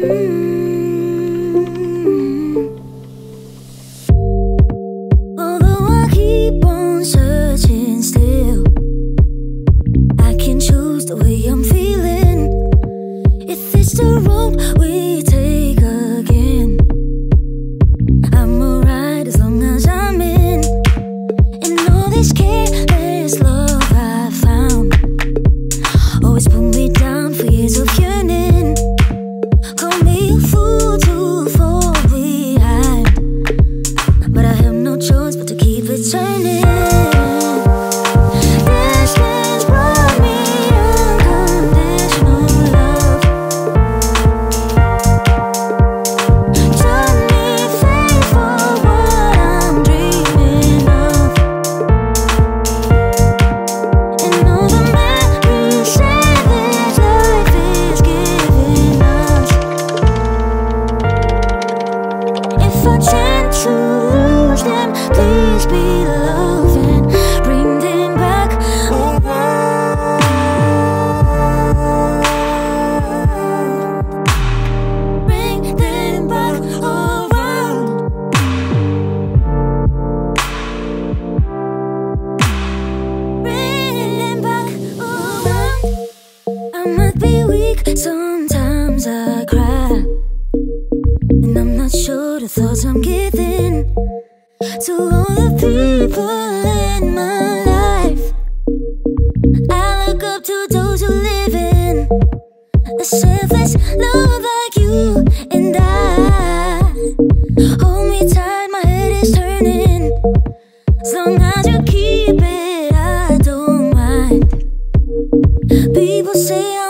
Although I keep on searching still, I can choose the way I'm feeling. If it's the road we take again, I'm alright as long as I'm in. And all this careless love I found always put me down for years of yearning. Call me a fool to fall behind, but I have no choice but to keep it turning. Distance brought me unconditional love. Taught me faith for what I'm dreaming of. And all the memories say this life is giving us. If I tend to lose them, please be love and bring them back around. Bring them back around. Bring them back around. I might be weak, sometimes I cry, and I'm not sure the thoughts I'm giving to all the people in my life. I look up to those who live in a selfless love like you and I. Hold me tight, my head is turning. As long as you keep it, I don't mind. People say